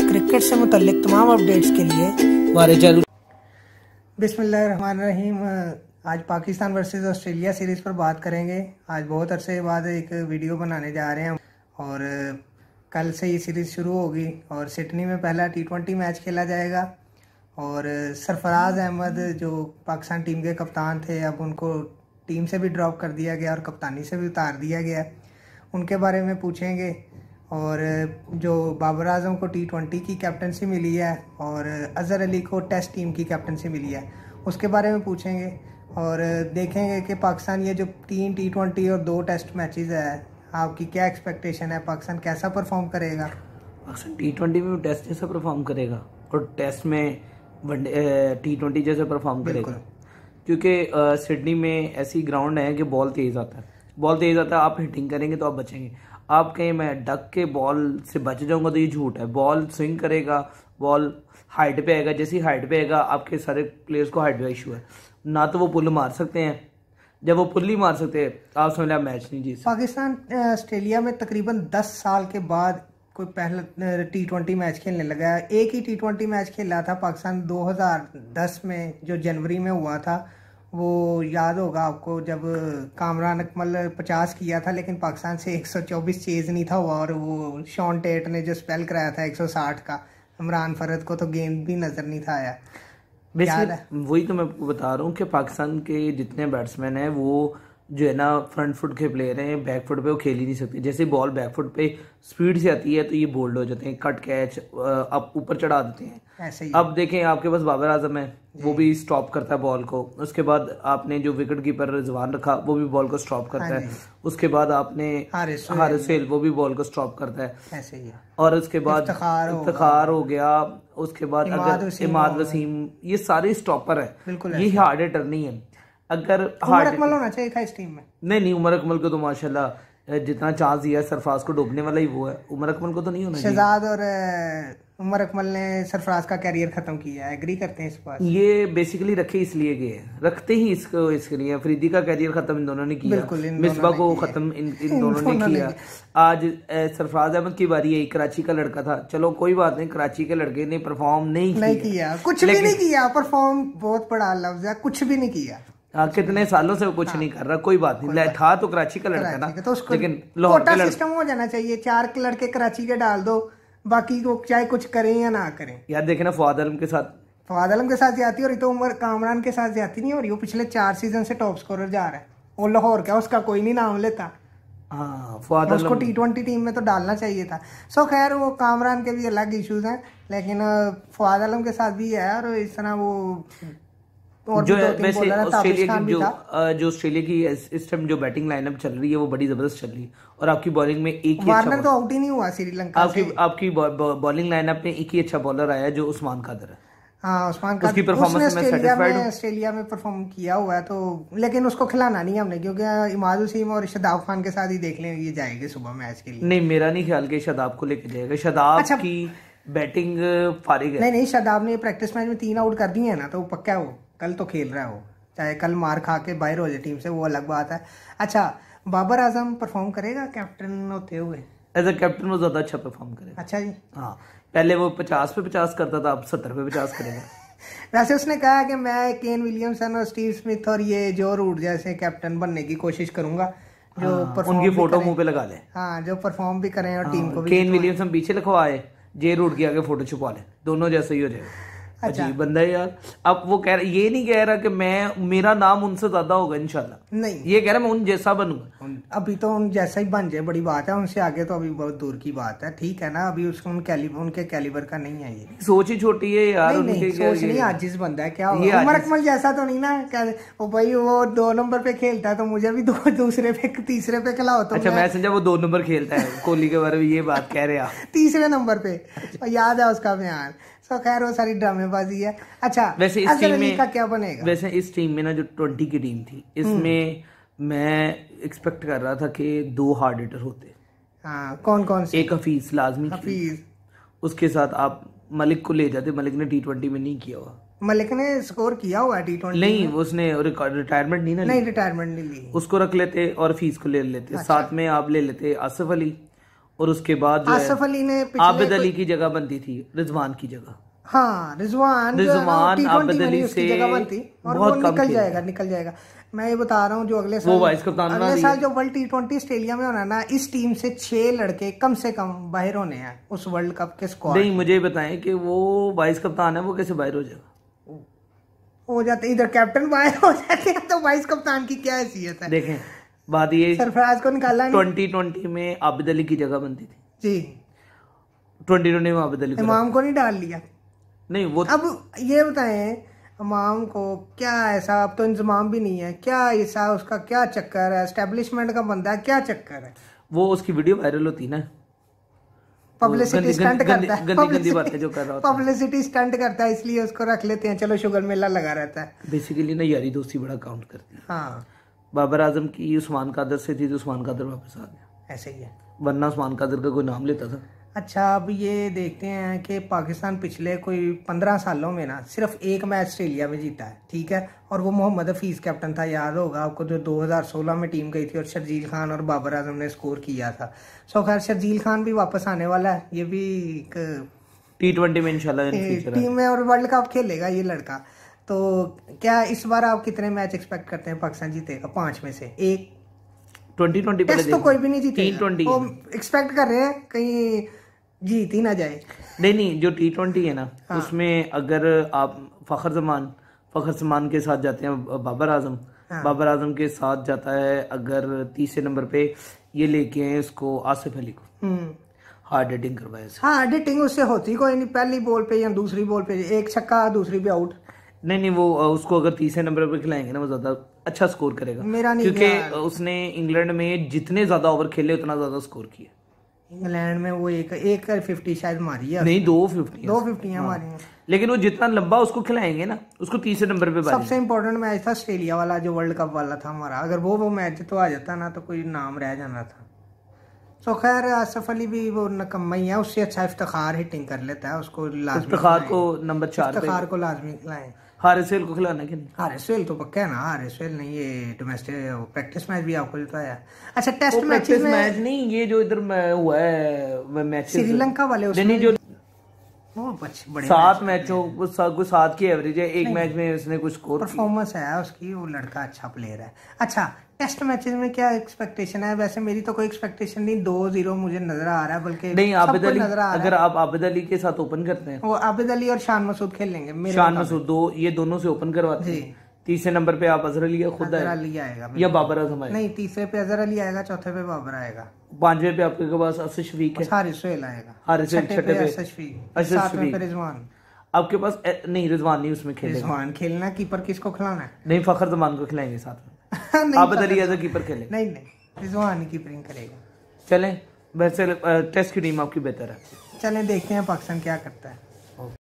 Cricket से मुतल्लिक तमाम updates के लिए हमारे चैनल बिस्मिल्लाहिर्रहमानिर्रहीम। आज पाकिस्तान वर्सेस ऑस्ट्रेलिया सीरीज़ पर बात करेंगे। आज बहुत अरसे के बाद एक वीडियो बनाने जा रहे हैं और कल से ये सीरीज़ शुरू होगी और सिडनी में पहला T20 मैच खेला जाएगा। और सरफराज अहमद जो पाकिस्तान टीम के कप्तान थे, अब उनको टीम से भी ड्रॉप कर दिया गया और कप्तानी से भी उतार दिया गया। उनके बारे में पूछेंगे। और जो बाबर आजम को T20 की कैप्टनसी मिली है और अज़हर अली को टेस्ट टीम की कैप्टनसी मिली है, उसके बारे में पूछेंगे। और देखेंगे कि पाकिस्तान ये जो 3 T20 और 2 टेस्ट मैचेस है, आपकी क्या एक्सपेक्टेशन है, पाकिस्तान कैसा परफॉर्म करेगा? पाकिस्तान T20 में टेस्ट जैसा परफॉर्म करेगा और टेस्ट में T20 जैसा परफॉर्म करेगा, क्योंकि सिडनी में ऐसी ग्राउंड है कि बॉल तेज़ आता है। आप हिटिंग करेंगे तो आप बचेंगे। आप कहें मैं डक के बॉल से बच जाऊंगा तो ये झूठ है। बॉल स्विंग करेगा, बॉल हाइट पे आएगा, जैसी हाइट पे आएगा आपके सारे प्लेयर्स को हाइट का इशू है। ना तो वो पुल मार सकते हैं, जब वो पुल नहीं मार सकते आप समझ आप मैच नहीं जीत। पाकिस्तान ऑस्ट्रेलिया में तकरीबन 10 साल के बाद कोई पहला T20 मैच खेलने लगा है। एक ही T20 मैच खेला था पाकिस्तान 2010 में, जो जनवरी में हुआ था। वो याद होगा आपको, जब कामरान अकमल 50 किया था लेकिन पाकिस्तान से 124 चेज नहीं था हुआ। और वो शॉन टेट ने जो स्पेल कराया था 160 का, इमरान फरद को तो गेंद भी नजर नहीं था आया। वही तो मैं बता रहा हूँ कि पाकिस्तान के जितने बैट्समैन हैं वो जो है ना फ्रंट फुट के प्लेयर हैं, बैक फुट पे वो खेल ही नहीं सकते। जैसे बॉल बैक फुट पे स्पीड से आती है तो ये बोल्ड हो जाते हैं, कट कैच अब ऊपर चढ़ा देते हैं। ऐसे ही अब देखें आपके पास बाबर आजम है, वो भी स्टॉप करता है बॉल को। उसके बाद आपने जो विकेट कीपर रिजवान रखा वो भी बॉल को स्टॉप करता है। उसके बाद आपने हारिस सुहेल, वो भी बॉल को स्टॉप करता है। ऐसे ही। और उसके बाद इफ्तिखार हो गया। उसके बाद इमाद वसीम, ये सारे स्टॉपर है। ये हार्ड हिटर नहीं है। अगर उमर अकमल होना चाहिए था इस टीम में। नहीं, उमर अकमल को तो माशाल्लाह जितना चांस दिया सरफराज को डूबने वाला ही वो है। उमर अकमल को तो नहीं होना चाहिए। शहजाद और उमर अकमल ने सरफराज का कैरियर खत्म किया है, एग्री करते हैं इस बात? ये बेसिकली रखे इसलिए गए, रखते ही इसके लिए। अफरीदी का कैरियर खत्म इन दोनों ने किया, मिसबा को खत्म इन दोनों ने किया। आज सरफराज अहमद की बारी है। कराची का लड़का था, चलो कोई बात नहीं, कराची के लड़के ने परफॉर्म नहीं किया, कुछ भी नहीं किया। परफॉर्म बहुत बड़ा लफ्ज है, कुछ भी नहीं किया। कितने सालों से वो कुछ नहीं कर रहा, कोई बात नहीं। था तो कराची का लड़का ना, तो लेकिन कोटा सिस्टम हो जाना चाहिए। 4 लड़के कराची के डाल दो, बाकी को चाहे कुछ करें या ना करें। यार देखे ना फवाद आलम के साथ ज्यादती हो रही, तो उमर कामरान के साथ ज्यादती नहीं हो रही। वो पिछले 4 सीजन से टॉप स्कोरर जा रहा है। वो लाहौर का, उसका कोई नहीं नाम लेता। फवाद उसको T20 टीम में तो डालना चाहिए था। सो खैर, वो कामरान के भी अलग इश्यूज हैं, लेकिन फवाद आलम के साथ भी है। और इस तरह वो जो वैसे ऑस्ट्रेलिया की इस टाइम जो बैटिंग लाइनअप चल रही है वो बड़ी जबरदस्त चल रही है। और आपकी बॉलिंग में एक ही वार्नर तो आउट ही नहीं हुआ श्रीलंका से। आपकी बॉलिंग लाइनअप में एक ही अच्छा बॉलर आया जो उस्मान कादर है। हाँ, उस्मान कादर, उसकी परफॉर्मेंस में सैटिस्फाइड हूं। ऑस्ट्रेलिया में परफॉर्म किया हुआ है, तो लेकिन उसको खिलाना नहीं हमने, क्योंकि इमाद वसीम और शदाब खान के साथ ही देख लें ये जाएंगे सुबह मैच के लिए। नहीं, मेरा नहीं ख्याल कि शदाब को लेके जाएगा। शदाब की बैटिंग फारिग है। नहीं, शदाब ने प्रैक्टिस मैच में 3 आउट कर दिए है ना, तो पक्का है वो कल तो खेल रहा है। वो चाहे कल मार खा के बाहर हो जाए टीम से, वो अलग बात है। अच्छा, बाबर आजम परफॉर्म करेगा कैप्टन होते हुए? एज अ कैप्टन वो ज्यादा अच्छा परफॉर्म करेगा। अच्छा जी। हाँ, पहले वो 50 पे 50 करता था, अब 70 पे 50 करेगा। वैसे उसने कहा कि मैं केन विलियमसन और स्टीव स्मिथ और ये जो रूट जैसे कैप्टन बनने की कोशिश करूंगा, जो उनकी फोटो मुंह पे लगा ले। हाँ, जो परफॉर्म भी करें और टीम को भी। केन विलियमसन पीछे लिखवाए, जे रूट की आगे फोटो छुपा ले, दोनों जैसे ही हो जाएगा। अच्छा बंदा है यार। अब वो कह रहा, ये नहीं कह रहा कि मेरा नाम उनसे ज्यादा होगा इंशाल्लाह, नहीं, ये कह रहा मैं उन जैसा बनूंगा। अभी तो उन जैसा ही बन जाए बड़ी बात है, उनसे आगे तो अभी बहुत दूर की बात है। ठीक है ना, अभी उसको उनके कैलिबर का नहीं है। ये सोच ही छोटी है यार। नहीं, सोच नहीं, आजिज बंदा है। क्या उमर अकमल जैसा तो नहीं ना? वो भाई वो 2 नंबर पे खेलता है तो मुझे भी दूसरे पे तीसरे पे खिलाओ। तो अच्छा, मैं समझा वो 2 नंबर खेलता है। कोहली के बारे में ये बात कह रहे हैं। तीसरे नंबर पे याद है उसका बयान। तो खैर वो सारी ड्रामेबाजी है। अच्छा, वैसे इस टीम में का क्या बनेगा? वैसे इस टीम में ना जो 20 की टीम थी, इसमें मैं एक्सपेक्ट कर रहा था कि 2 हार्ड हिटर होते। कौन से? एक हफीज लाजमी, उसके साथ आप मलिक को ले जाते। मलिक ने T20 में नहीं किया हुआ। मलिक ने स्कोर किया हुआ T20 नहीं, उसने रिटायरमेंट नहीं रिटायरमेंट नहीं ली। उसको रख लेते और फीस को ले लेते। साथ में आप ले लेते आसिफ अली और उसके बाद जो आसिफ अली ने आबिद अली की जगह बनती थी, रिजवान की जगह। हाँ, रिजवान आबिद अली से जगह बनती और वो निकल जाएगा। मैं ये बता रहा हूँ जो अगले साल जो वर्ल्ड T20 ऑस्ट्रेलिया में होना ना, इस टीम से 6 लड़के कम से कम बाहर होने हैं उस वर्ल्ड कप के स्क्वाड। नहीं, मुझे बताएं कि वो वाइस कप्तान है, वो कैसे बाहर हो जाएगा? हो जाते, इधर कैप्टन बाहर हो जाते हैं तो वाइस कप्तान की क्या हैसियत है? देखें, बात ये सरफराज को निकाला 2020 में आबिद अली की जगह बनती थी जी। 2020 में आबिद अली इमाम को नहीं डाल लिया? नहीं, वो अब ये बताएं इमाम को क्या ऐसा, अब तो इंतजाम भी नहीं है, क्या ऐसा उसका क्या चक्कर है? एस्टेब्लिशमेंट का बंदा है, क्या चक्कर है? वो उसकी वीडियो वायरल होती ना, पब्लिसिटी स्टंट करता है, गंदी बातें जो कर रहा होता है, पब्लिसिटी स्टंट करता है, इसलिए उसको रख लेते हैं, चलो शुगर मेला लगा रहता है। बेसिकली ना यारी दोस्ती बड़ा काउंट करती है। हाँ, बाबर आजम की उस्मान कादर से थी तो उस्मान कादर वापस आ गया, ऐसे ही है, वरना उस्मान कादर का कोई नाम लेता था। अच्छा, अब ये देखते हैं कि पाकिस्तान पिछले कोई 15 सालों में ना सिर्फ एक मैच ऑस्ट्रेलिया में जीता है, ठीक है, और वो मोहम्मद हफीज कैप्टन था, याद होगा आपको, जो 2016 में टीम गई थी और शर्जील खान और बाबर आजम ने स्कोर किया था। सो खैर शर्जील खान भी वापस आने वाला है, ये भी T20 में इंशाल्लाह टीम में और वर्ल्ड कप खेलेगा ये लड़का। तो क्या इस बार आप कितने मैच एक्सपेक्ट करते हैं पाकिस्तान जीतेगा? 5 में से 1? 2020 टेस्ट तो कोई भी नहीं जीतेगा, T20 एक्सपेक्ट कर रहे हैं कहीं जीत ही ना जाए। नहीं, जो T20 है ना, हाँ। उसमें अगर आप फखर जमान के साथ जाते हैं बाबर आजम, हाँ। बाबर आजम के साथ जाता है अगर तीसरे नंबर पे ये लेके आए उसको आसिफ अली को, हार्ड हिटिंग करवाए। हार्ड हिटिंग उससे होती कोई नहीं, पहली बॉल पे या दूसरी बॉल पे एक छक्का, दूसरी पे आउट। नहीं, वो उसको अगर तीसरे नंबर पे खिलाएंगे ना, वो ज्यादा अच्छा स्कोर करेगा, मेरा नहीं, क्योंकि उसने इंग्लैंड में जितने ज्यादा ओवर खेले उतना ज्यादा स्कोर किया। इंग्लैंड में वो एक 50 शायद मारी है, नहीं 250 मारी है, लेकिन वो जितना लंबा उसको खिलाएंगे ना, उसको तीसरे नंबर पे सबसे इम्पोर्टेंट मैच था ऑस्ट्रेलिया वाला जो वर्ल्ड कप वाला था हमारा, अगर वो मैच तो आ जाता ना तो कोई नाम रह जाना था। तो खैर आसिफ अली भी वो नकम्मा ही है, उससे अच्छा इफ्तिखार हिटिंग कर लेता है, उसको इफ्तिखार को नंबर 4 इफ्तिखार को लाजमी खिलाएं। हारिस को खिलाना कि नहीं? हारिस को पक्का है ना, हारिस नहीं, ये डोमेस्टिक प्रैक्टिस मैच भी आपको बताया। अच्छा, टेस्ट मैच नहीं, ये जो इधर हुआ है मैच श्रीलंका वाले, उसमें जो बड़े 7 मैचों को 7 की एवरेज है, एक मैच में उसने कुछ स्कोर परफॉर्मेंस है उसकी, वो लड़का अच्छा प्लेयर है। अच्छा, टेस्ट मैचेस में क्या एक्सपेक्टेशन है? वैसे मेरी तो कोई एक्सपेक्टेशन नहीं, 2-0 मुझे नजर आ रहा है, बल्कि नहीं आबिद अली, अगर आप आबिद अली के साथ ओपन करते हैं, वो आबिद अली और शान मसूद खेलेंगे, शान मसूद ये दोनों से ओपन करवाते हैं। तीसरे नंबर पे आप अजहर अली खुद आएगा या बाबर आजम आएगा? नहीं, तीसरे पे अजहर अली आएगा, चौथे पे बाबर आएगा, 5वें पे आपके पास असद शफीक है, हारिस आएगा, छठे पे असद शफीक, रिजवान आपके पास नहीं, रिजवान नहीं उसमें खेलेगा, रिजवान खेलना, कीपर किसको खिलाना है? नहीं, फखर जमान को खिलाएंगे साथ में। आबिद अली एज कीपर खेलेगा? नहीं, रिजवान कीपरिंग करेगा। चलें, वैसे टेस्ट की टीम आपकी बेहतर है, चलें देखते हैं पाकिस्तान क्या करता है।